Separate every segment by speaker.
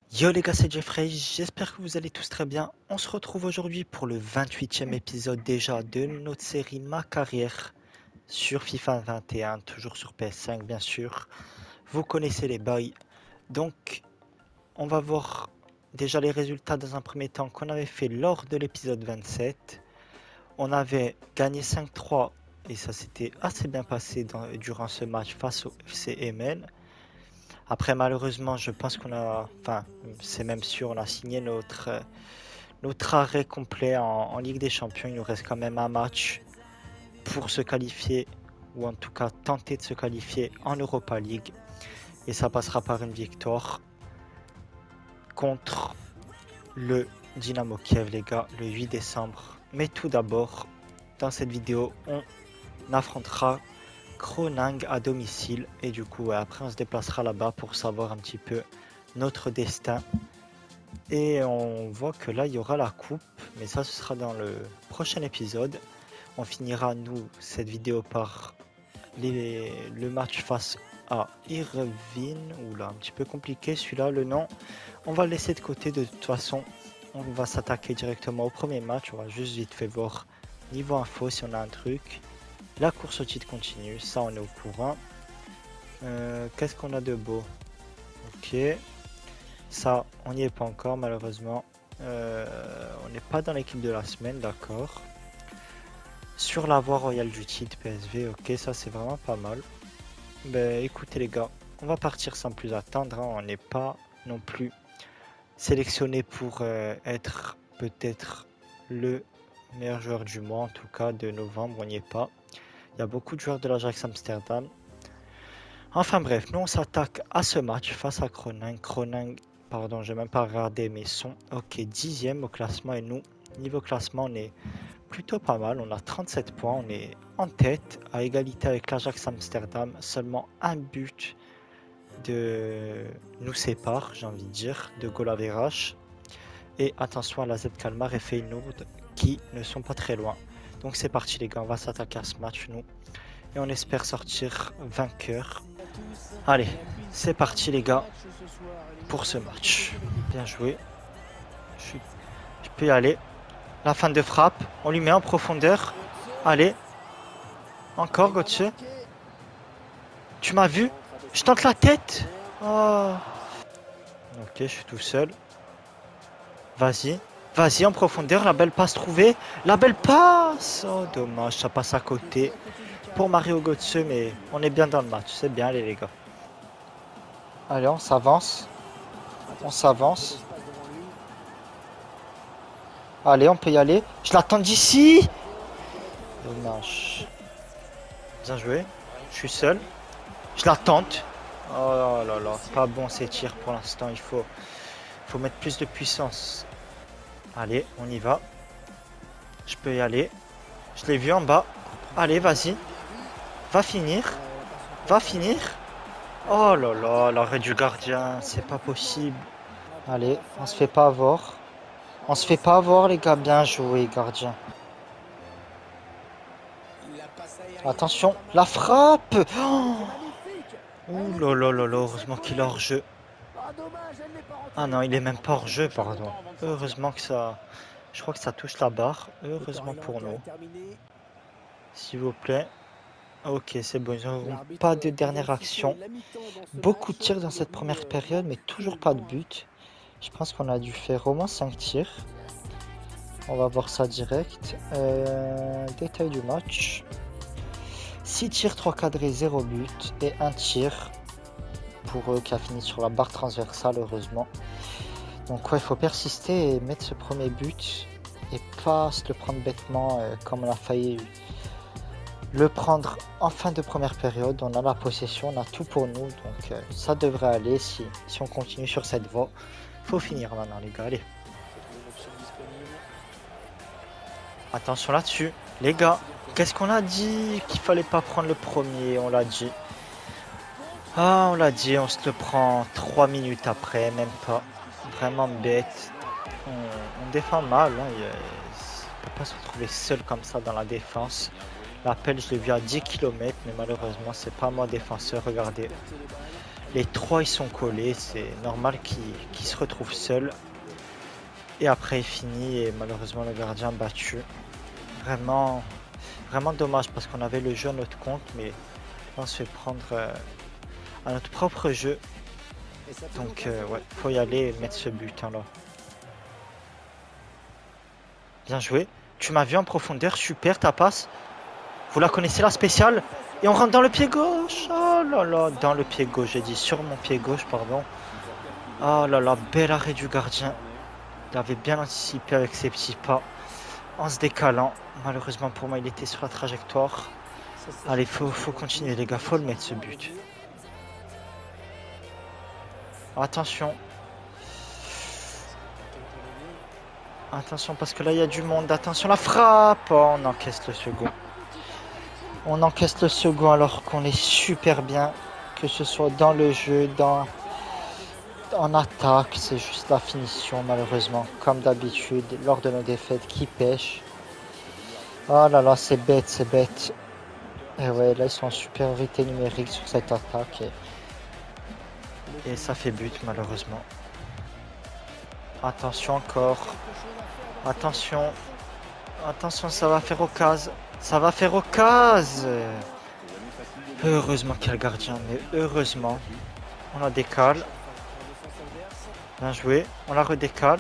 Speaker 1: Yo les gars, c'est Jeffrey, j'espère que vous allez tous très bien. On se retrouve aujourd'hui pour le 28e épisode déjà de notre série Ma carrière sur FIFA 21, toujours sur PS5 bien sûr. Vous connaissez les bails. Donc on va voir déjà les résultats dans un premier temps qu'on avait fait lors de l'épisode 27. On avait gagné 5-3 et ça s'était assez bien passé durant ce match face au FC Emmen. Après, malheureusement, je pense enfin, c'est même sûr, on a signé notre arrêt complet en Ligue des Champions. Il nous reste quand même un match pour se qualifier, ou en tout cas tenter de se qualifier en Europa League. Et ça passera par une victoire contre le Dynamo Kiev, les gars, le 8 décembre. Mais tout d'abord, dans cette vidéo, on affrontera Kroning à domicile. Et du coup, après, on se déplacera là-bas pour savoir un petit peu notre destin. Et on voit que là, il y aura la coupe, mais ça, ce sera dans le prochain épisode. On finira, nous, cette vidéo par le match face à Irvine. Oula, un petit peu compliqué celui-là, le nom. On va le laisser de côté, de toute façon. On va s'attaquer directement au premier match. On va juste vite fait voir niveau info si on a un truc. La course au titre continue, ça on est au courant. Qu'est-ce qu'on a de beau? Ok. Ça, on n'y est pas encore malheureusement. On n'est pas dans l'équipe de la semaine, d'accord. Sur la voie royale du titre PSV, ok, ça c'est vraiment pas mal. Ben écoutez les gars, on va partir sans plus attendre, hein. On n'est pas non plus sélectionné pour être peut-être le meilleur joueur du mois, en tout cas de novembre, on n'y est pas. Il y a beaucoup de joueurs de l'Ajax Amsterdam. Enfin bref, nous on s'attaque à ce match face à Kroning. Kroning, pardon, j'ai même pas regardé mais sont ok 10e au classement et nous, niveau classement, on est plutôt pas mal. On a 37 points, on est en tête à égalité avec l'Ajax Amsterdam. Seulement un but de nous sépare, j'ai envie de dire, de goal average. Et attention à la Z Kalmar et Feyenoord qui ne sont pas très loin. Donc c'est parti les gars, on va s'attaquer à ce match nous. Et on espère sortir vainqueur. Allez, c'est parti les gars pour ce match. Bien joué. Je peux y aller. La fin de frappe, on lui met en profondeur. Allez. Encore Gauthier. Tu m'as vu? Je tente la tête. Oh. Ok, je suis tout seul. Vas-y. Vas-y en profondeur, la belle passe trouvée. La belle passe. Oh dommage, ça passe à côté pour Mario Götze, mais on est bien dans le match. C'est bien les gars. Allez, on s'avance. On s'avance. Allez, on peut y aller. Je l'attends d'ici. Dommage. Bien joué. Je suis seul. Je la tente. Oh là là, pas bon ces tirs pour l'instant. Il faut mettre plus de puissance. Allez, on y va. Je peux y aller. Je l'ai vu en bas. Allez, vas-y. Va finir. Va finir. Oh là là, l'arrêt du gardien. C'est pas possible. Allez, on se fait pas avoir. On se fait pas avoir, les gars. Bien joué, gardien. Attention, la frappe. Oh, ouh là là là là, heureusement qu'il est hors jeu. Ah non, il est même pas hors jeu, pardon. Heureusement que ça... Je crois que ça touche la barre. Heureusement pour nous. S'il vous plaît. Ok, c'est bon, ils n'auront pas de dernière action. Beaucoup de tirs dans cette première période, mais toujours pas de but. Je pense qu'on a dû faire au moins 5 tirs. On va voir ça direct. Détail du match. 6 tirs, 3 cadrés, 0 but. Et 1 tir pour eux qui a fini sur la barre transversale, heureusement. Donc ouais, il faut persister et mettre ce premier but. Et pas se le prendre bêtement comme on a failli le prendre en fin de première période. On a la possession, on a tout pour nous. Donc ça devrait aller si on continue sur cette voie. Faut finir maintenant les gars, allez. Attention là-dessus, les gars. Qu'est-ce qu'on a dit? Qu'il fallait pas prendre le premier, on l'a dit. Ah, on l'a dit, on se le prend 3 minutes après, même pas. Vraiment bête. On défend mal, hein. On peut pas se retrouver seul comme ça dans la défense. L'appel, je l'ai vu à 10 km, mais malheureusement, c'est pas moi défenseur. Regardez. Les trois ils sont collés, c'est normal qu'ils se retrouvent seuls. Et après il finit et malheureusement le gardien battu. Vraiment, vraiment dommage parce qu'on avait le jeu à notre compte, mais on se fait prendre à notre propre jeu. Donc ouais, faut y aller et mettre ce but hein, là. Bien joué. Tu m'as vu en profondeur, super ta passe. Vous la connaissez la spéciale? Et on rentre dans le pied gauche. Oh là là, dans le pied gauche, j'ai dit sur mon pied gauche, pardon. Oh là là, bel arrêt du gardien. Il avait bien anticipé avec ses petits pas en se décalant. Malheureusement pour moi, il était sur la trajectoire. Allez, faut continuer les gars, faut le mettre ce but. Attention. Attention parce que là il y a du monde. Attention la frappe. Oh, on encaisse le second. On encaisse le second alors qu'on est super bien. Que ce soit dans le jeu, en attaque. C'est juste la finition malheureusement. Comme d'habitude lors de nos défaites qui pêche. Oh là là c'est bête, c'est bête. Et ouais là ils sont en supériorité numérique sur cette attaque. Et ça fait but malheureusement. Attention encore. Attention. Attention, ça va faire occasion. Ça va faire occasion. Heureusement qu'il y a le gardien, mais heureusement. On la décale. Bien joué. On la redécale.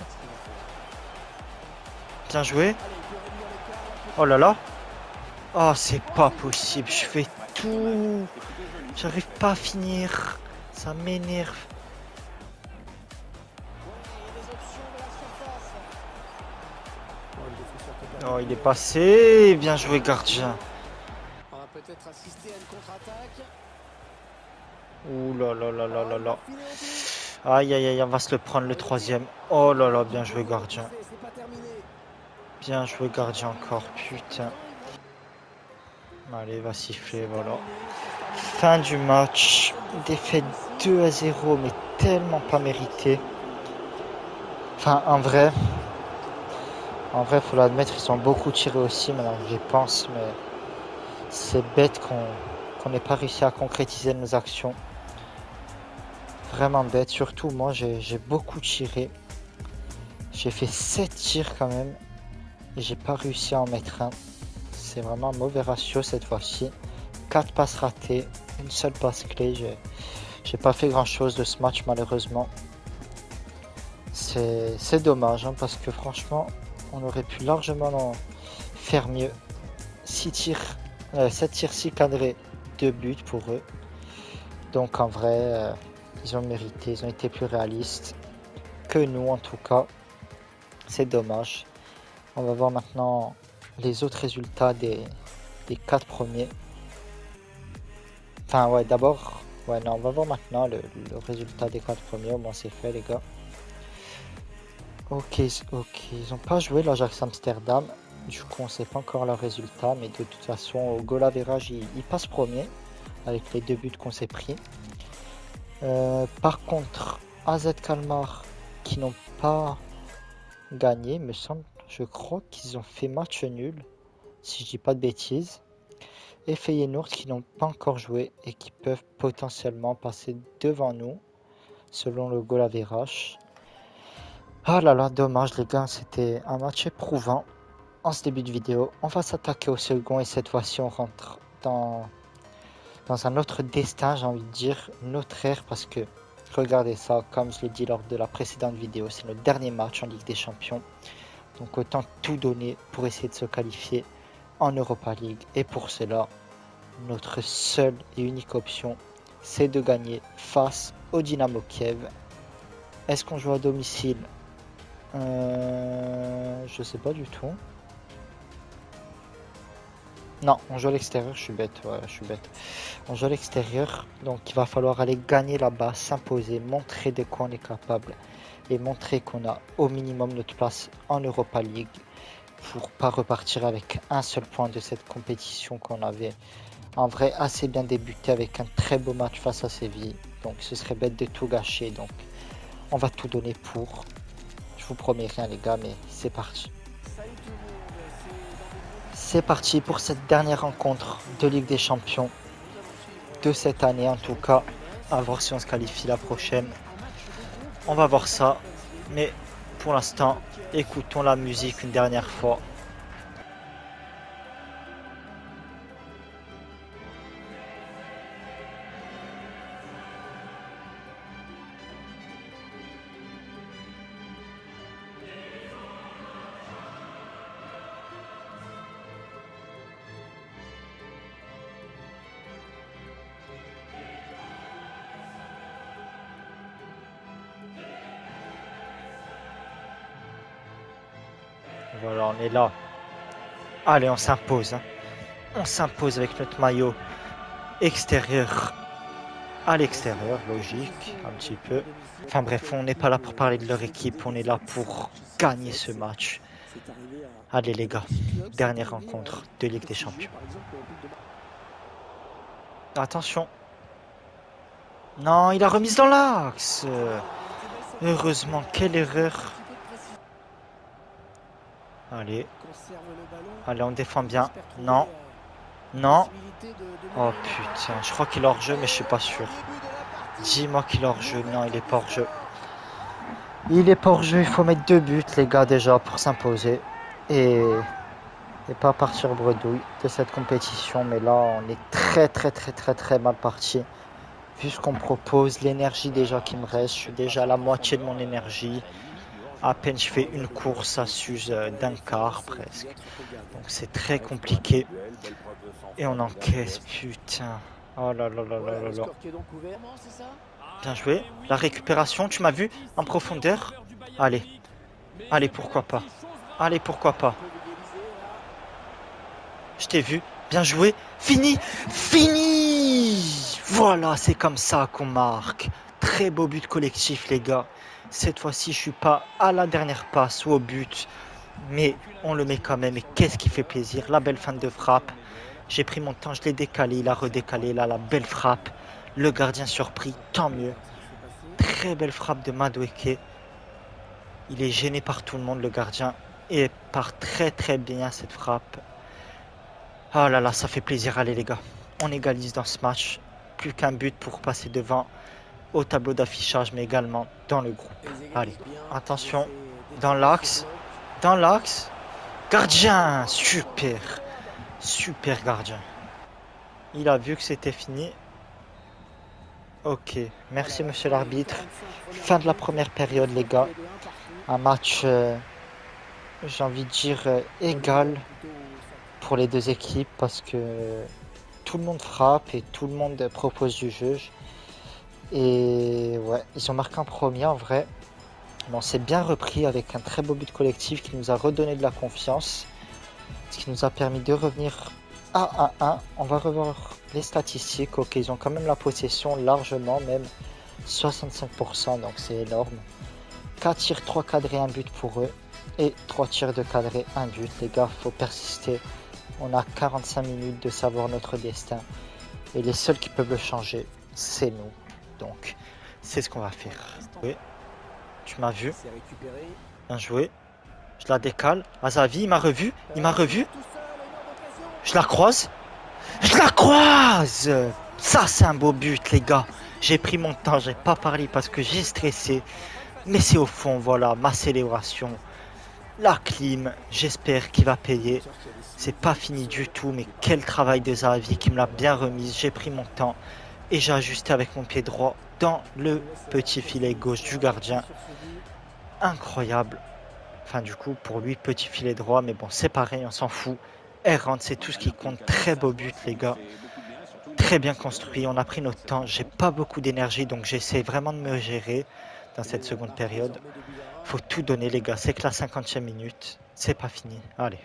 Speaker 1: Bien joué. Oh là là. Oh, c'est pas possible. Je fais tout. J'arrive pas à finir. Ça m'énerve. Oh, il est passé. Bien joué, gardien.
Speaker 2: On va peut-être assister à une contre-attaque.
Speaker 1: Ouh là là là là là là. Aïe aïe aïe, on va se le prendre le troisième. Oh là là, bien joué, gardien. Bien joué, gardien encore, putain. Allez, va siffler, voilà. Fin du match. Défaite 2-0, mais tellement pas mérité. Enfin, en vrai, faut l'admettre, ils sont beaucoup tirés aussi, maintenant j'y pense, mais c'est bête qu'on n'ait pas réussi à concrétiser nos actions. Vraiment bête, surtout moi j'ai beaucoup tiré. J'ai fait 7 tirs quand même, et j'ai pas réussi à en mettre un. C'est vraiment un mauvais ratio cette fois-ci. 4 passes ratées, une seule passe clé. J'ai pas fait grand chose de ce match malheureusement. C'est dommage hein, parce que franchement on aurait pu largement faire mieux. 7 tirs 6 cadrés, 2 buts pour eux. Donc en vrai ils ont mérité, ils ont été plus réalistes que nous en tout cas. C'est dommage. On va voir maintenant les autres résultats des 4 premiers. Enfin ouais d'abord, ouais non on va voir maintenant le résultat des 4 premiers, au moins c'est fait les gars. Ok, ils ont pas joué l'Ajax Amsterdam, du coup on sait pas encore leur résultat, mais de toute façon au goal average il passe premier avec les 2 buts qu'on s'est pris. Par contre AZ Kalmar qui n'ont pas gagné, me semble, je crois qu'ils ont fait match nul, si je dis pas de bêtises. Et Feyenoord qui n'ont pas encore joué et qui peuvent potentiellement passer devant nous selon le goal average. Ah là là, dommage les gars, c'était un match éprouvant en ce début de vidéo. On va s'attaquer au second et cette fois-ci on rentre dans un autre destin, j'ai envie de dire, notre ère, parce que regardez ça, comme je l'ai dit lors de la précédente vidéo, c'est notre dernier match en Ligue des Champions. Donc autant tout donner pour essayer de se qualifier en Europa League. Et pour cela, notre seule et unique option, c'est de gagner face au Dynamo Kiev. Est-ce qu'on joue à domicile? Je sais pas du tout. Non, on joue à l'extérieur, je suis bête, ouais, je suis bête. On joue à l'extérieur, donc il va falloir aller gagner là-bas, s'imposer, montrer de quoi on est capable et montrer qu'on a au minimum notre place en Europa League pour pas repartir avec un seul point de cette compétition qu'on avait en vrai assez bien débuté avec un très beau match face à Séville. Donc ce serait bête de tout gâcher, donc on va tout donner pour. Je vous promets rien les gars, mais c'est parti. C'est parti pour cette dernière rencontre de Ligue des Champions de cette année en tout cas. À voir si on se qualifie la prochaine. On va voir ça. Mais pour l'instant, écoutons la musique une dernière fois. Voilà, on est là. Allez, on s'impose. Hein. On s'impose avec notre maillot extérieur à l'extérieur, logique, un petit peu. Enfin bref, on n'est pas là pour parler de leur équipe, on est là pour gagner ce match. Allez les gars, dernière rencontre de Ligue des Champions. Attention. Non, il a remise dans l'axe. Heureusement, quelle erreur. Allez. Allez, on défend bien. Non. Non. Oh putain, je crois qu'il est hors jeu, mais je suis pas sûr. Dis-moi qu'il est hors jeu. Non, il est pas hors jeu. Il est pas hors jeu, il faut mettre 2 buts, les gars, déjà, pour s'imposer. Et pas partir bredouille de cette compétition. Mais là, on est très mal parti. Vu ce qu'on propose, l'énergie déjà qui me reste, je suis déjà à la moitié de mon énergie. À peine je fais une course, ça s'use d'un quart presque. Donc c'est très compliqué. Et on encaisse, putain. Oh là là là là là là. Bien joué. La récupération, tu m'as vu en profondeur. Allez. Allez, pourquoi pas. Allez, pourquoi pas. Je t'ai vu. Bien joué. Fini. Fini. Voilà, c'est comme ça qu'on marque. Très beau but collectif, les gars. Cette fois-ci, je suis pas à la dernière passe ou au but. Mais on le met quand même. Et qu'est-ce qui fait plaisir. La belle fin de frappe. J'ai pris mon temps, je l'ai décalé. Il a redécalé. Là, la belle frappe. Le gardien surpris. Tant mieux. Très belle frappe de Madueke. Il est gêné par tout le monde, le gardien. Et part très bien cette frappe. Oh là là, ça fait plaisir. Allez les gars, on égalise dans ce match. Plus qu'un but pour passer devant au tableau d'affichage, mais également dans le groupe. Allez, attention, dans l'axe. Dans l'axe. Gardien, super. Super gardien. Il a vu que c'était fini. Ok, merci monsieur l'arbitre. Fin de la première période les gars. Un match, j'ai envie de dire, égal pour les deux équipes parce que tout le monde frappe et tout le monde propose du jeu. Et ouais, ils ont marqué en premier en vrai. Mais on s'est bien repris avec un très beau but collectif qui nous a redonné de la confiance. Ce qui nous a permis de revenir à 1-1. On va revoir les statistiques. Ok, ils ont quand même la possession largement, même 65%, donc c'est énorme. 4 tirs, 3 cadrés, 1 but pour eux. Et 3 tirs de cadré, 1 but. Les gars, faut persister. On a 45 minutes de savoir notre destin. Et les seuls qui peuvent le changer, c'est nous. Donc, c'est ce qu'on va faire. Oui, tu m'as vu. Bien joué. Je la décale. Azavi, il m'a revu. Il m'a revu. Je la croise. Je la croise. Ça, c'est un beau but, les gars. J'ai pris mon temps. J'ai pas parlé parce que j'ai stressé. Mais c'est au fond, voilà, ma célébration. La clim, j'espère qu'il va payer. C'est pas fini du tout, mais quel travail de Zahavi qui me l'a bien remise. J'ai pris mon temps et j'ai ajusté avec mon pied droit dans le petit filet gauche du gardien. Incroyable. Enfin, du coup, pour lui, petit filet droit, mais bon, c'est pareil, on s'en fout. Elle rentre, c'est tout ce qui compte. Très beau but, les gars. Très bien construit. On a pris notre temps. J'ai pas beaucoup d'énergie, donc j'essaie vraiment de me gérer dans cette seconde période. Faut tout donner les gars, c'est que la 50e minute, c'est pas fini. Allez.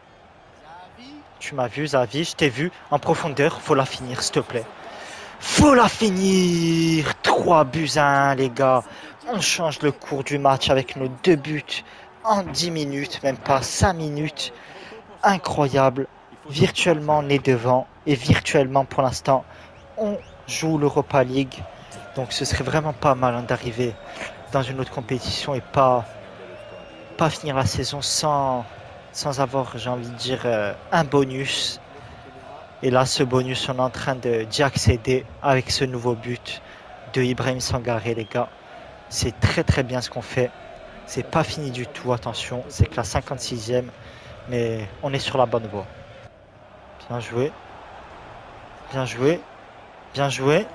Speaker 1: Tu m'as vu Zavi, je t'ai vu en profondeur, faut la finir s'il te plaît. Faut la finir. 3 buts à 1 les gars. On change le cours du match avec nos 2 buts en 10 minutes, même pas 5 minutes. Incroyable. Virtuellement on est devant et virtuellement pour l'instant on joue l'Europa League. Donc ce serait vraiment pas mal d'arriver dans une autre compétition et pas finir la saison sans avoir, j'ai envie de dire, un bonus. Et là, ce bonus, on est en train d'y accéder avec ce nouveau but. de Ibrahim Sangaré, les gars. C'est très bien ce qu'on fait. C'est pas fini du tout, attention. C'est que la 56e, mais on est sur la bonne voie. Bien joué. Bien joué. Bien joué.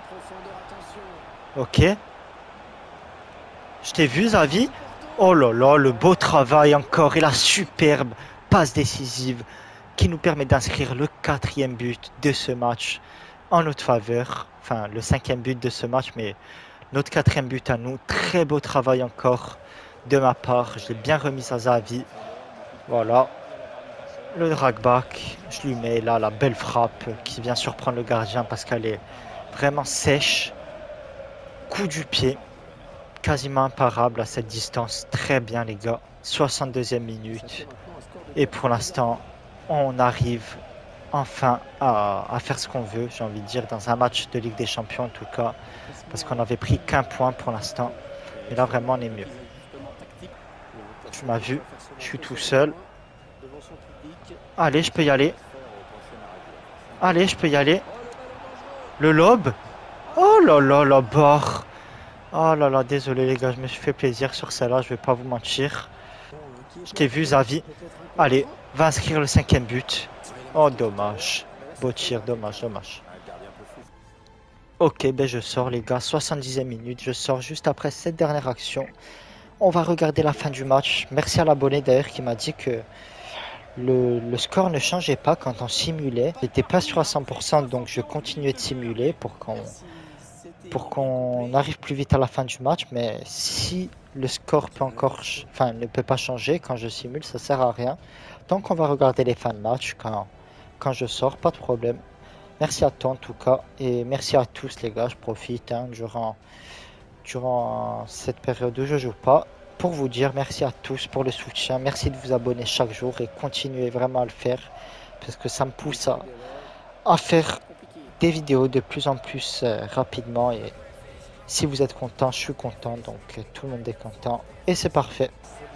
Speaker 1: Ok. Je t'ai vu, Xavi. Oh là là, le beau travail encore et la superbe passe décisive qui nous permet d'inscrire le 4e but de ce match en notre faveur. Enfin, le 5e but de ce match, mais notre 4e but à nous. Très beau travail encore de ma part. Je l'ai bien remis à Xavi. Voilà. Le drag-back, je lui mets là la belle frappe qui vient surprendre le gardien parce qu'elle est vraiment sèche. Coup du pied, quasiment imparable à cette distance. Très bien les gars, 62e minute. Et pour l'instant, on arrive enfin à faire ce qu'on veut, j'ai envie de dire, dans un match de Ligue des Champions en tout cas. Parce qu'on n'avait pris qu'un point pour l'instant. Mais là vraiment on est mieux. Tu m'as vu, je suis tout seul. Allez, je peux y aller. Allez, je peux y aller. Le lob. Oh là là, la barre. Oh là là, désolé les gars, je me suis fait plaisir sur celle-là, je vais pas vous mentir. Je t'ai vu, Xavi. Allez, va inscrire le 5e but. Oh, dommage. Beau tir, dommage. Ok, ben je sors les gars, 70e minute. Je sors juste après cette dernière action. On va regarder la fin du match. Merci à l'abonné d'ailleurs qui m'a dit que le score ne changeait pas quand on simulait. J'étais pas sûr à 100%, donc je continuais de simuler pour qu'on arrive plus vite à la fin du match. Mais si le score ne peut pas changer quand je simule, ça sert à rien. Donc on va regarder les fins de match quand je sors, pas de problème. Merci à toi en tout cas et merci à tous les gars. Je profite durant cette période où je joue pas. Pour vous dire merci à tous pour le soutien, merci de vous abonner chaque jour et continuez vraiment à le faire parce que ça me pousse à faire des vidéos de plus en plus rapidement et si vous êtes content, je suis content, donc tout le monde est content et c'est parfait.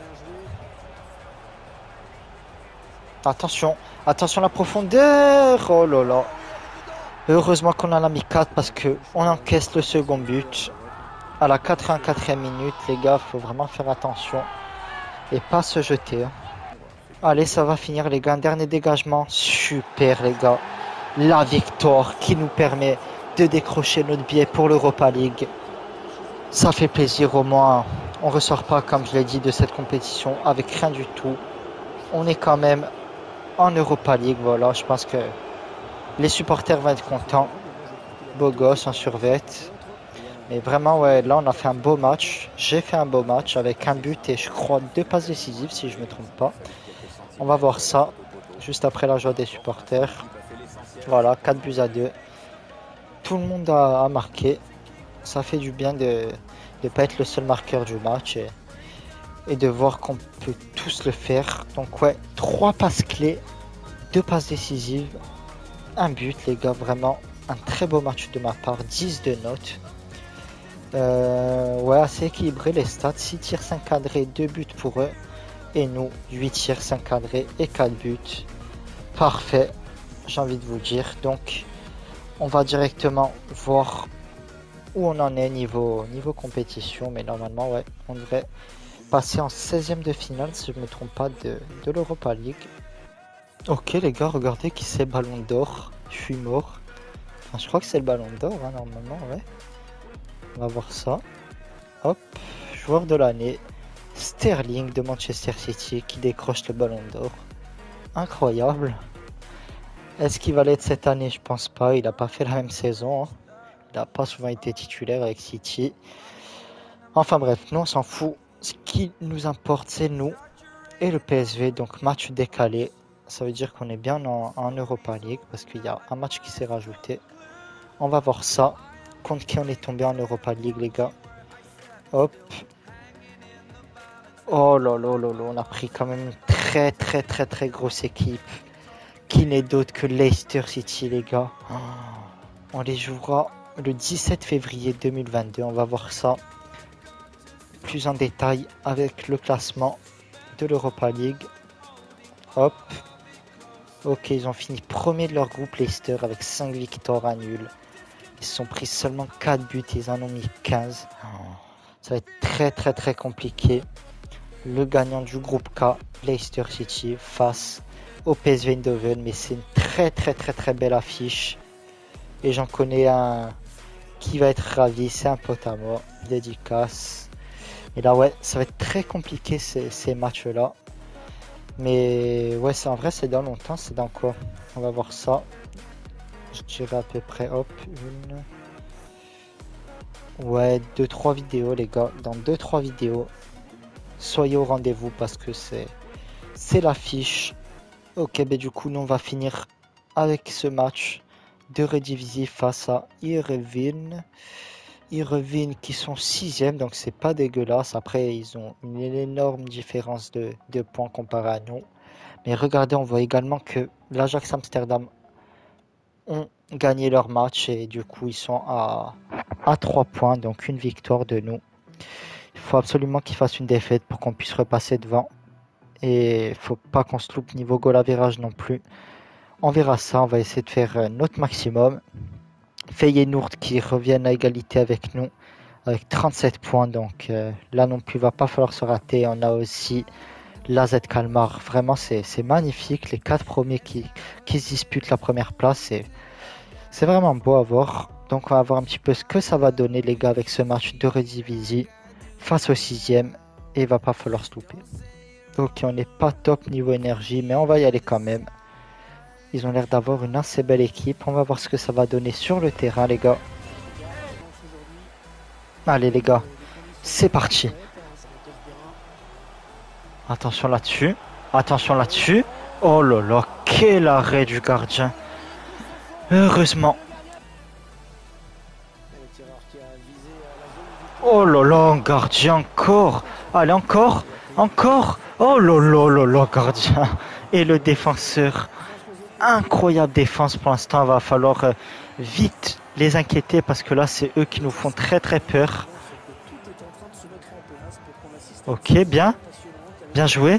Speaker 1: Attention, attention la profondeur, oh là là. Heureusement qu'on en a mis 4 parce qu'on encaisse le second but. À la 84e minute, les gars, faut vraiment faire attention et pas se jeter. Allez, ça va finir, les gars. Un dernier dégagement. Super, les gars. La victoire qui nous permet de décrocher notre billet pour l'Europa League. Ça fait plaisir, au moins. On ressort pas, comme je l'ai dit, de cette compétition avec rien du tout. On est quand même en Europa League. Voilà, je pense que les supporters vont être contents. Beau gosse en survêt. Mais vraiment, ouais, là, on a fait un beau match. J'ai fait un beau match avec un but et je crois 2 passes décisives, si je ne me trompe pas. On va voir ça juste après la joie des supporters. Voilà, 4-2. Tout le monde a marqué. Ça fait du bien de ne pas être le seul marqueur du match et de voir qu'on peut tous le faire. Donc, ouais, 3 passes clés, 2 passes décisives, un but, les gars. Vraiment, un très beau match de ma part. 10 de notes. Ouais, assez équilibré les stats. 6 tirs, 5 cadrés, 2 buts pour eux. Et nous, 8 tirs, 5 cadrés et 4 buts. Parfait, j'ai envie de vous dire. Donc, on va directement voir où on en est niveau compétition. Mais normalement, ouais, on devrait passer en 16e de finale, si je ne me trompe pas, de l'Europa League. Ok, les gars, regardez qui c'est Ballon d'Or. Je suis mort. Enfin, je crois que c'est le Ballon d'Or, hein, normalement, ouais. On va voir ça. Hop, joueur de l'année. Sterling de Manchester City qui décroche le Ballon d'Or. Incroyable. Est-ce qu'il va l'être cette année? Je pense pas. Il n'a pas fait la même saison. Hein. Il n'a pas souvent été titulaire avec City. Enfin bref, nous on s'en fout. Ce qui nous importe, c'est nous et le PSV. Donc match décalé. Ça veut dire qu'on est bien en Europa League parce qu'il y a un match qui s'est rajouté. On va voir ça. Contre qui on est tombé en Europa League, les gars. Hop. Oh là là là là, on a pris quand même une très grosse équipe. Qui n'est d'autre que Leicester City, les gars. Oh, on les jouera le 17 février 2022. On va voir ça plus en détail avec le classement de l'Europa League. Hop. Ok, ils ont fini premier de leur groupe Leicester avec 5 victoires à nul. Ils se sont pris seulement 4 buts, ils en ont mis 15. Ça va être très compliqué. Le gagnant du groupe K, Leicester City, face au PSV Eindhoven. Mais c'est une très belle affiche. Et j'en connais un qui va être ravi, c'est un pote à moi. Dédicace. Et là ouais, ça va être très compliqué ces matchs-là. Mais ouais, c'est en vrai, c'est dans longtemps. C'est dans quoi? On va voir ça. Je dirais à peu près, hop, une... Ouais, 2-3 vidéos les gars. Dans 2-3 vidéos, soyez au rendez-vous parce que c'est l'affiche. Ok, ben du coup, nous on va finir avec ce match de Redivisie face à Heerenveen. Heerenveen qui sont 6e, donc c'est pas dégueulasse. Après, ils ont une énorme différence de points comparé à nous. Mais regardez, on voit également que l'Ajax Amsterdam ont gagné leur match et du coup ils sont à 3 points, donc une victoire de nous. Il faut absolument qu'ils fassent une défaite pour qu'on puisse repasser devant. Et il faut pas qu'on se loupe niveau goal average non plus. On verra ça, on va essayer de faire notre maximum. Feyenoord qui reviennent à égalité avec nous avec 37 points, donc là non plus il va pas falloir se rater. On a aussi l'AZ Kalmar, vraiment c'est magnifique, les 4 premiers qui se disputent la première place, c'est vraiment beau à voir. Donc on va voir un petit peu ce que ça va donner les gars avec ce match de Redivisie face au 6e, et il va pas falloir se louper. Ok, on n'est pas top niveau énergie, mais on va y aller quand même. Ils ont l'air d'avoir une assez belle équipe, on va voir ce que ça va donner sur le terrain les gars. Allez les gars, c'est parti. Attention là-dessus. Attention là-dessus. Oh là là, quel arrêt du gardien. Heureusement. Oh là là, gardien encore. Allez, encore. Encore. Oh là là là là, gardien. Et le défenseur. Incroyable défense pour l'instant. Il va falloir vite les inquiéter parce que là, c'est eux qui nous font très peur. Ok, bien. Bien joué.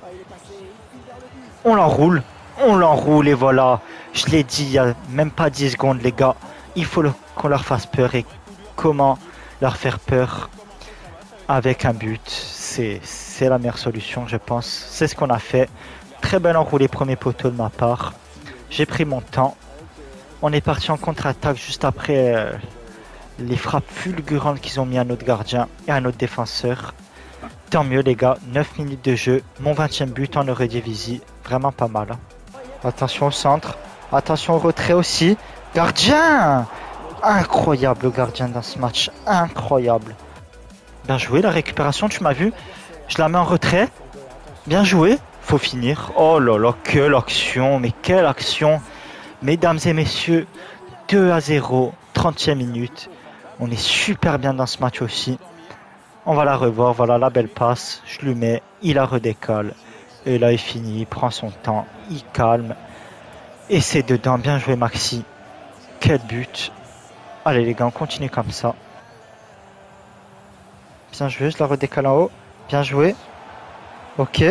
Speaker 1: On l'enroule et voilà. Je l'ai dit il n'y a même pas 10 secondes les gars. Il faut qu'on leur fasse peur. Et comment leur faire peur avec un but? C'est la meilleure solution je pense. C'est ce qu'on a fait. Très bel enroulé premier poteau de ma part. J'ai pris mon temps. On est parti en contre-attaque juste après les frappes fulgurantes qu'ils ont mis à notre gardien et à notre défenseur. Tant mieux les gars, 9 minutes de jeu, mon 20e but en Eredivisie, vraiment pas mal. Attention au centre, attention au retrait aussi. Gardien! Incroyable le gardien dans ce match, incroyable. Bien joué, la récupération, tu m'as vu? Je la mets en retrait. Bien joué, faut finir. Oh là là, quelle action, mais quelle action. Mesdames et messieurs, 2-0, 30e minute. On est super bien dans ce match aussi. On va la revoir, voilà la belle passe, je lui mets, il la redécolle. Et là il finit, il prend son temps, il calme. Et c'est dedans, bien joué Maxi. Quel but. Allez les gars, on continue comme ça. Bien joué, je la redécolle en haut. Bien joué. Ok.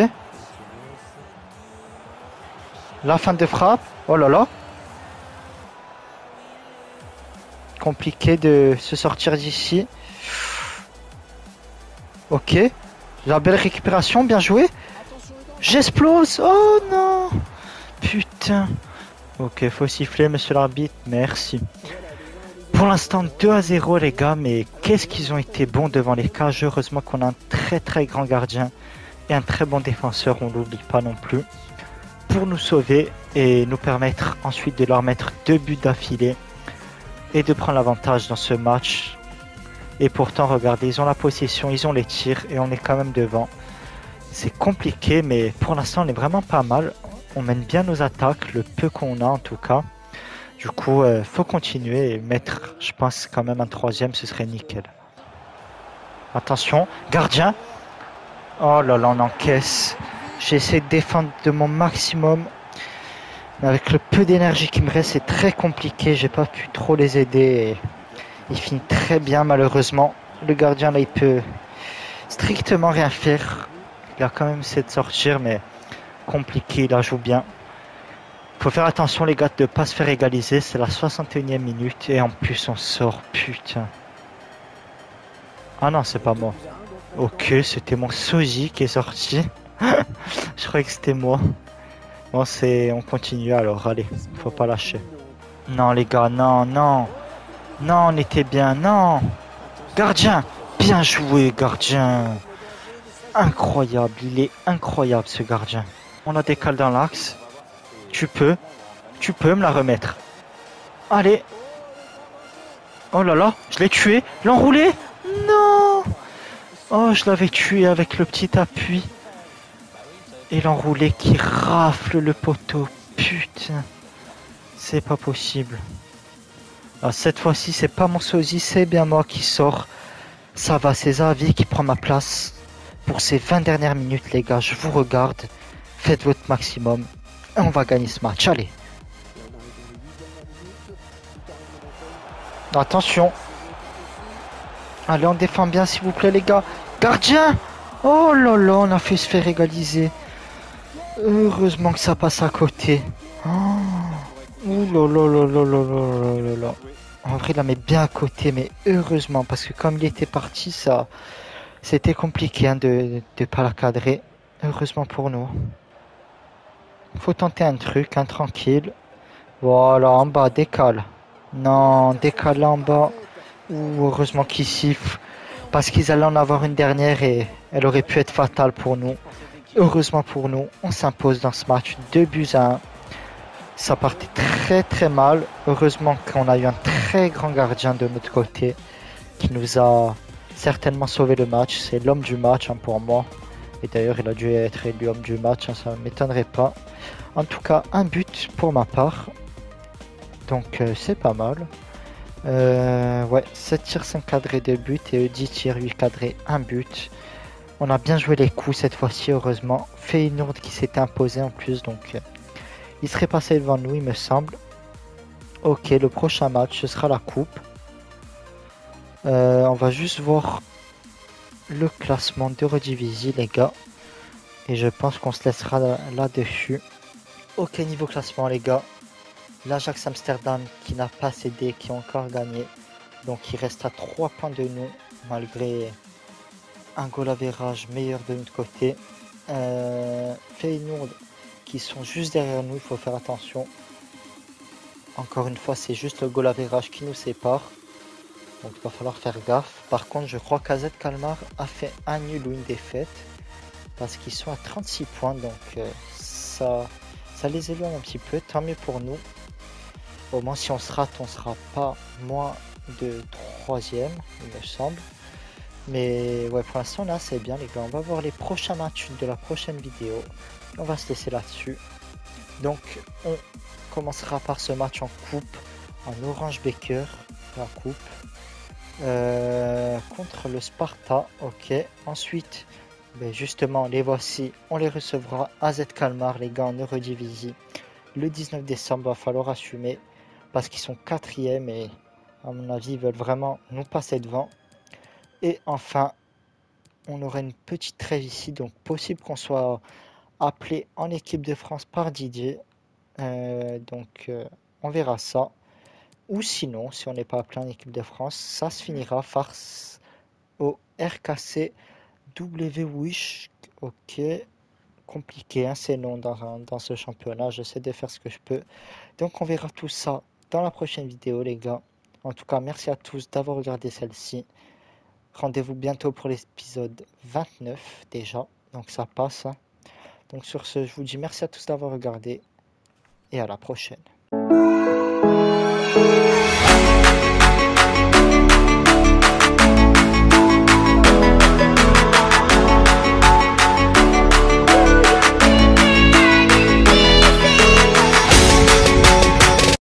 Speaker 1: La fin de frappe. Oh là là. Compliqué de se sortir d'ici. Ok, la belle récupération, bien joué. J'explose, oh non. Putain. Ok, faut siffler monsieur l'arbitre, merci. Pour l'instant 2-0 les gars, mais qu'est-ce qu'ils ont été bons devant les cages. Heureusement qu'on a un très grand gardien et un très bon défenseur, on l'oublie pas non plus. Pour nous sauver et nous permettre ensuite de leur mettre 2 buts d'affilée et de prendre l'avantage dans ce match. Et pourtant, regardez, ils ont la possession, ils ont les tirs et on est quand même devant. C'est compliqué, mais pour l'instant, on est vraiment pas mal. On mène bien nos attaques, le peu qu'on a en tout cas. Du coup, faut continuer et mettre, je pense, quand même un 3e, ce serait nickel. Attention, gardien. Oh là là, on encaisse. J'essaie de défendre de mon maximum. Mais avec le peu d'énergie qui me reste, c'est très compliqué. J'ai pas pu trop les aider. Il finit très bien malheureusement. Le gardien là il peut strictement rien faire. Il a quand même essayé de sortir mais compliqué, il la joue bien. Faut faire attention les gars de pas se faire égaliser, c'est la 61e minute et en plus on sort, putain. Ah non, c'est pas moi. Ok, c'était mon sosie qui est sorti. Je croyais que c'était moi. Bon, on continue alors, allez, faut pas lâcher. Non les gars, non, non. Non, on était bien, non. Gardien, bien joué gardien. Incroyable, il est incroyable ce gardien. On la décale dans l'axe. Tu peux me la remettre. Allez. Oh là là, je l'ai tué. L'enroulé. Non. Oh, je l'avais tué avec le petit appui. Et l'enroulé qui rafle le poteau. Putain. C'est pas possible. Alors, cette fois-ci, c'est pas mon sosie, c'est bien moi qui sort. Ça va, c'est Zavi qui prend ma place. Pour ces 20 dernières minutes, les gars, je vous regarde. Faites votre maximum. Et on va gagner ce match. Allez. Attention. Allez, on défend bien, s'il vous plaît, les gars. Gardien. Oh là là, on a fait se faire égaliser. Heureusement que ça passe à côté. Oh. Ouh là là là là là là là là. En vrai, il la met bien à côté, mais heureusement, parce que comme il était parti, ça, c'était compliqué hein, de pas la cadrer. Heureusement pour nous. Faut tenter un truc, un tranquille. Voilà, en bas, décale. Non, décale là en bas. Ouh, heureusement qu'il siffle. Parce qu'ils allaient en avoir une dernière et elle aurait pu être fatale pour nous. Heureusement pour nous, on s'impose dans ce match 2-1. Ça partait très très mal. Heureusement qu'on a eu un très grand gardien de notre côté qui nous a certainement sauvé le match. C'est l'homme du match hein, pour moi. Et d'ailleurs, il a dû être élu homme du match, hein, ça ne m'étonnerait pas. En tout cas, un but pour ma part. Donc c'est pas mal. Ouais, 7 tirs, 5 cadrés, 2 buts et 10 tirs, 8 cadrés, 1 but. On a bien joué les coups cette fois-ci, heureusement. Feyenoord qui s'était imposé en plus, donc il serait passé devant nous, il me semble. Ok, le prochain match, ce sera la coupe. On va juste voir le classement d'Eredivisie, les gars. Et je pense qu'on se laissera là-dessus. Ok, niveau classement, les gars. L'Ajax Amsterdam qui n'a pas cédé, qui a encore gagné. Donc il reste à 3 points de nous, malgré un goal average meilleur de notre côté. Feyenoord qui sont juste derrière nous, il faut faire attention. Encore une fois, c'est juste le goal average qui nous sépare. Donc il va falloir faire gaffe. Par contre, je crois qu'AZ Kalmar a fait un nul ou une défaite. Parce qu'ils sont à 36 points, donc ça les éloigne un petit peu, tant mieux pour nous. Au moins si on se rate, on sera pas moins de 3ème, il me semble. Mais ouais, pour l'instant là c'est bien les gars. On va voir les prochains matchs de la prochaine vidéo. On va se laisser là-dessus. Donc on commencera par ce match en coupe, en Orange Beker, la coupe. Contre le Sparta, ok. Ensuite, ben justement, les voici, on les recevra. AZ Kalmar, les gars, en Eredivisie. Le 19 décembre, va falloir assumer parce qu'ils sont 4ème et à mon avis, ils veulent vraiment nous passer devant. Et enfin, on aura une petite trêve ici, donc possible qu'on soit appelé en équipe de France par Didier. On verra ça. Ou sinon, si on n'est pas appelé en équipe de France, ça se finira face au RKC Wish. Ok, compliqué hein, ces noms dans ce championnat. J'essaie de faire ce que je peux. Donc on verra tout ça dans la prochaine vidéo les gars. En tout cas, merci à tous d'avoir regardé celle-ci. Rendez-vous bientôt pour l'épisode 29 déjà. Donc ça passe. Hein. Donc sur ce, je vous dis merci à tous d'avoir regardé. Et à la prochaine.